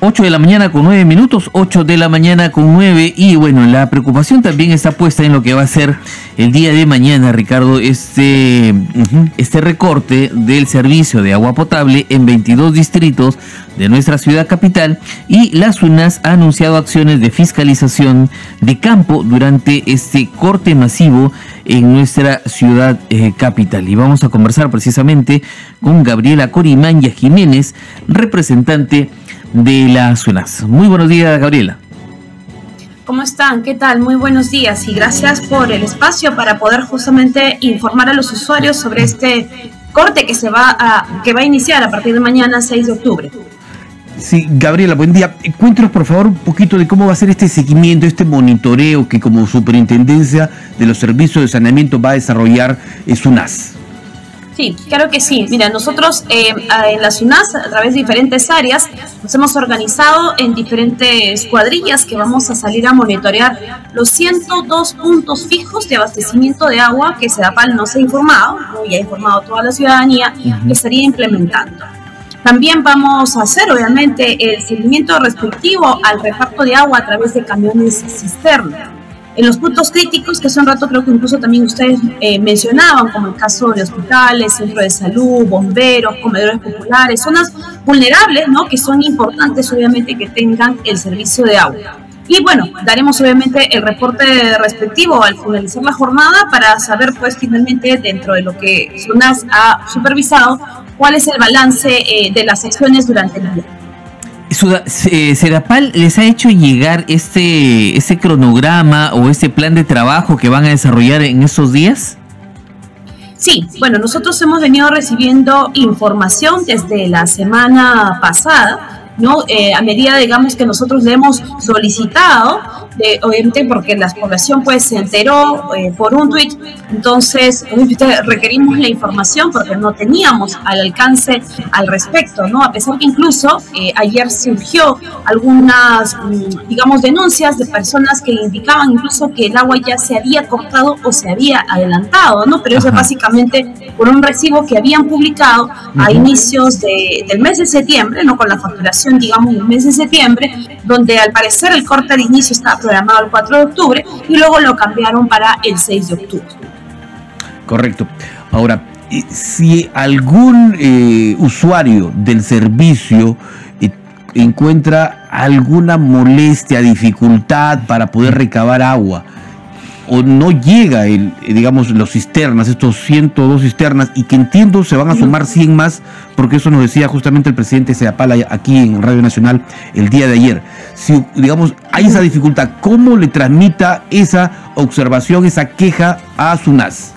8 de la mañana con 9 minutos, 8 de la mañana con 9, y bueno, la preocupación también está puesta en lo que va a ser el día de mañana, Ricardo, este recorte del servicio de agua potable en 22 distritos de nuestra ciudad capital, y la SUNAS ha anunciado acciones de fiscalización de campo durante este corte masivo en nuestra ciudad capital. Y vamos a conversar precisamente con Gabriela Corimaña Jiménez, representante de la SUNAS. Muy buenos días, Gabriela. ¿Cómo están? ¿Qué tal? Muy buenos días y gracias por el espacio para poder justamente informar a los usuarios sobre este corte que va a iniciar a partir de mañana, 6 de octubre. Sí, Gabriela, buen día. Cuéntanos por favor un poquito de cómo va a ser este seguimiento, este monitoreo que como Superintendencia de los Servicios de Saneamiento va a desarrollar SUNAS. Sí, claro que sí. Mira, nosotros en la SUNAS, a través de diferentes áreas, nos hemos organizado en diferentes cuadrillas que vamos a salir a monitorear los 102 puntos fijos de abastecimiento de agua que SEDAPAL nos ha informado, y ha informado a toda la ciudadanía, que estaría implementando. También vamos a hacer, obviamente, el seguimiento respectivo al reparto de agua a través de camiones cisterna. En los puntos críticos, que hace un rato creo que incluso también ustedes mencionaban, como el caso de hospitales, centro de salud, bomberos, comedores populares, zonas vulnerables, ¿no?, que son importantes obviamente que tengan el servicio de agua. Y bueno, daremos obviamente el reporte respectivo al finalizar la jornada para saber pues finalmente dentro de lo que SUNAS ha supervisado cuál es el balance de las acciones durante el día. ¿SEDAPAL les ha hecho llegar este cronograma o este plan de trabajo que van a desarrollar en esos días? Sí, bueno, nosotros hemos venido recibiendo información desde la semana pasada, ¿no? A medida, digamos, que nosotros le hemos solicitado, obviamente porque la población pues se enteró por un tuit, entonces obviamente requerimos la información porque no teníamos al alcance al respecto, ¿no? A pesar que incluso ayer surgió algunas, digamos, denuncias de personas que indicaban incluso que el agua ya se había cortado o se había adelantado, ¿no? Pero eso es básicamente por un recibo que habían publicado a inicios del mes de septiembre, ¿no? Con la facturación, digamos, del mes de septiembre, donde al parecer el corte de inicio estaba programado el 4 de octubre y luego lo cambiaron para el 6 de octubre. Correcto. Ahora, si algún usuario del servicio encuentra alguna molestia, dificultad para poder recabar agua, o no llega digamos, los cisternas, estos 102 cisternas, y que entiendo se van a sumar 100 más, porque eso nos decía justamente el presidente SEDAPAL aquí en Radio Nacional el día de ayer. Si, digamos, hay esa dificultad, ¿cómo le transmita esa observación, esa queja a SUNAS?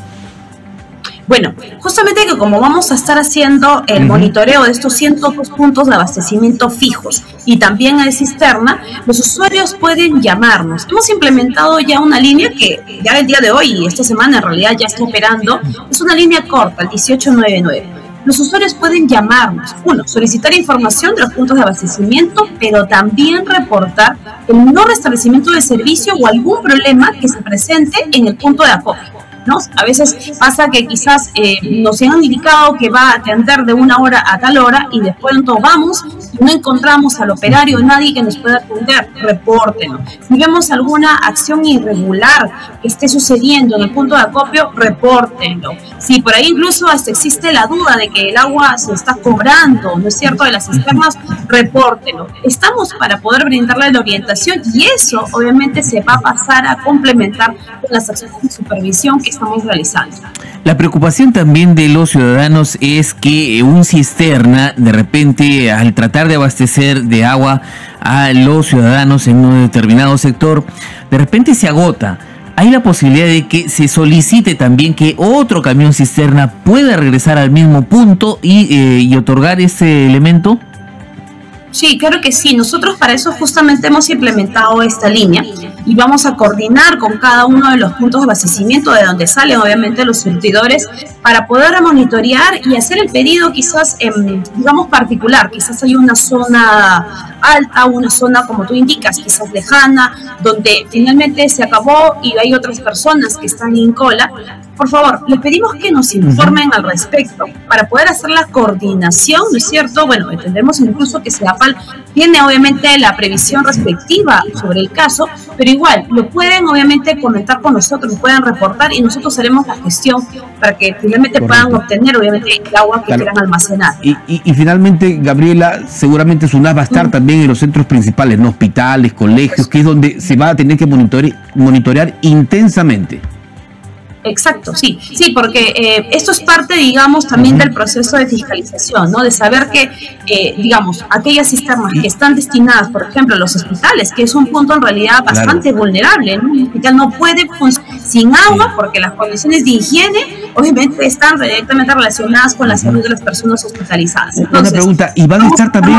Bueno, justamente que como vamos a estar haciendo el monitoreo de estos 102 puntos de abastecimiento fijos y también de cisterna, los usuarios pueden llamarnos. Hemos implementado ya una línea que ya el día de hoy y esta semana en realidad ya está operando. Es una línea corta, el 1899. Los usuarios pueden llamarnos, solicitar información de los puntos de abastecimiento, pero también reportar el no restablecimiento del servicio o algún problema que se presente en el punto de acopio, ¿no? A veces pasa que quizás nos han indicado que va a atender de una hora a tal hora y después entonces vamos y no encontramos al operario, nadie que nos pueda atender, repórtenlo. Si vemos alguna acción irregular que esté sucediendo en el punto de acopio, repórtenlo. Si por ahí incluso hasta existe la duda de que el agua se está cobrando, ¿no es cierto?, de las cisternas, repórtenlo. Estamos para poder brindarle la orientación y eso obviamente se va a pasar a complementar con las acciones de supervisión que estamos realizando. La preocupación también de los ciudadanos es que un cisterna, de repente, al tratar de abastecer de agua a los ciudadanos en un determinado sector, de repente se agota. ¿Hay la posibilidad de que se solicite también que otro camión cisterna pueda regresar al mismo punto y otorgar ese elemento? Sí, claro que sí. Nosotros para eso justamente hemos implementado esta línea y vamos a coordinar con cada uno de los puntos de abastecimiento de donde salen obviamente los surtidores para poder monitorear y hacer el pedido quizás digamos particular. Quizás hay una zona alta, una zona como tú indicas, quizás lejana, donde finalmente se acabó y hay otras personas que están en cola. por favor, les pedimos que nos informen al respecto para poder hacer la coordinación, ¿no es cierto? Bueno, entendemos incluso que SEDAPAL tiene obviamente la previsión respectiva sobre el caso, pero igual, lo pueden obviamente comentar con nosotros, lo pueden reportar y nosotros haremos la gestión para que finalmente puedan obtener obviamente el agua que quieran almacenar. Y finalmente, Gabriela, seguramente SUNAS va a estar también en los centros principales, en hospitales, colegios, que es donde se va a tener que monitorear intensamente. Exacto, sí, porque esto es parte, digamos, también del proceso de fiscalización, ¿no? De saber que, digamos, aquellas cisternas que están destinadas, por ejemplo, a los hospitales, que es un punto en realidad bastante vulnerable, ¿no? Un hospital no puede funcionar sin agua porque las condiciones de higiene, obviamente, están directamente relacionadas con la salud de las personas hospitalizadas. Entonces, una pregunta, ¿y van a estar también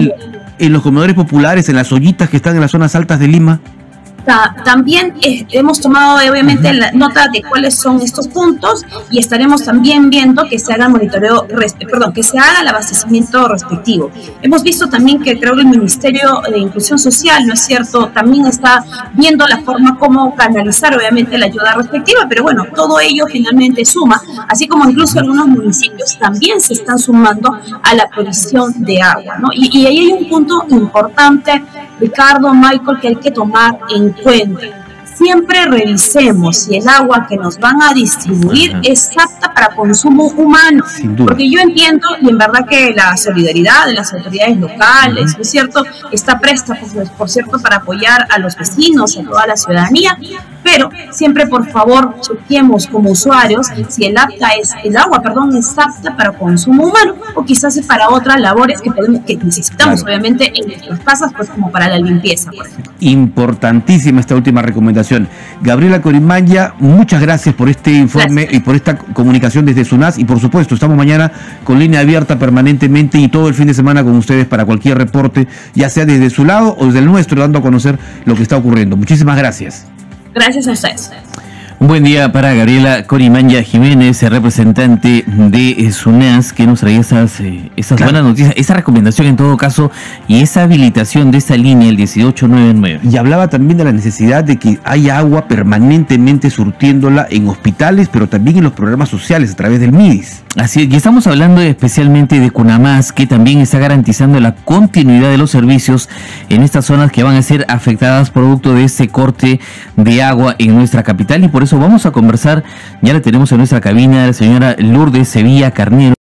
en los comedores populares, en las ollitas que están en las zonas altas de Lima? También hemos tomado obviamente la nota de cuáles son estos puntos y estaremos también viendo que se haga el monitoreo, que se haga el abastecimiento respectivo. Hemos visto también que creo que el Ministerio de Inclusión Social, ¿no es cierto?, también está viendo la forma como canalizar obviamente la ayuda respectiva, pero bueno, todo ello finalmente suma, así como incluso algunos municipios también se están sumando a la provisión de agua, ¿no? Y ahí hay un punto importante, Ricardo, Michael, que hay que tomar en cuenta. Siempre revisemos si el agua que nos van a distribuir es apta para consumo humano. Porque yo entiendo, y en verdad que la solidaridad de las autoridades locales, ¿no es cierto?, está presta, por cierto, para apoyar a los vecinos, a toda la ciudadanía, pero siempre, por favor, chequemos como usuarios si el agua es apta para consumo humano o quizás es para otras labores que necesitamos, obviamente, en nuestras casas, pues como para la limpieza, por ejemplo. Importantísima esta última recomendación. Gabriela Corimanya, muchas gracias por este informe y por esta comunicación desde SUNAS, y por supuesto estamos mañana con línea abierta permanentemente y todo el fin de semana con ustedes para cualquier reporte, ya sea desde su lado o desde el nuestro, dando a conocer lo que está ocurriendo. Muchísimas gracias. Gracias a ustedes. Un buen día para Gabriela Corimanya Jiménez, representante de SUNAS, que nos traía esas buenas noticias, esa recomendación en todo caso y esa habilitación de esta línea, el 1899. Y hablaba también de la necesidad de que haya agua permanentemente surtiéndola en hospitales, pero también en los programas sociales a través del MIDIS. Así es, y estamos hablando especialmente de CUNAMAS, que también está garantizando la continuidad de los servicios en estas zonas que van a ser afectadas producto de este corte de agua en nuestra capital, y por eso vamos a conversar, ya la tenemos en nuestra cabina, la señora Lourdes Sevilla Carnero.